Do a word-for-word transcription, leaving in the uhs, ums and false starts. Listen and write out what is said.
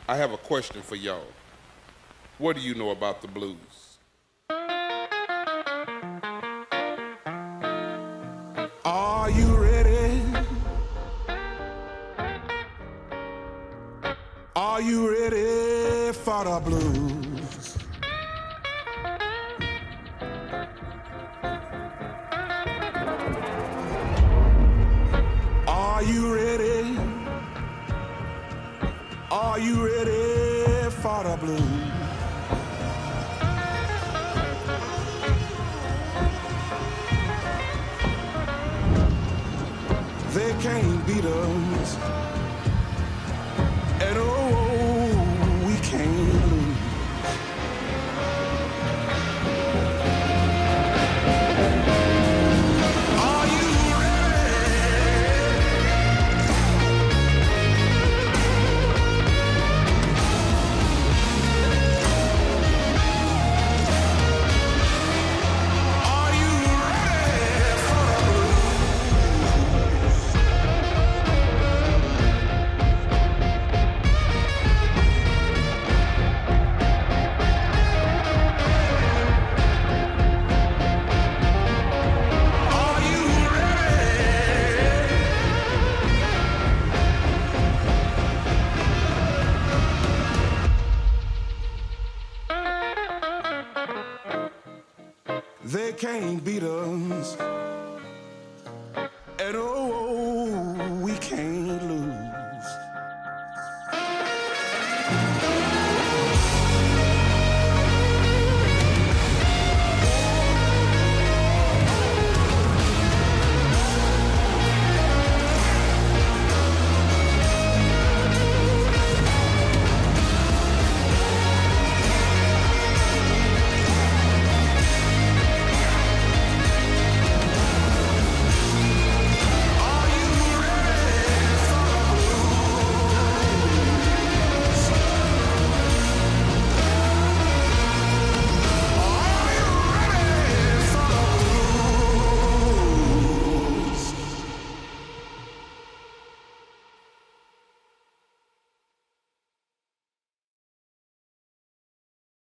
I have a question for y'all. What do you know about the blues? Are you ready? Are you ready for the blues? Are you ready? Are you ready for the blues? They can't beat us, and oh, we can't lose. Are you They can't beat us.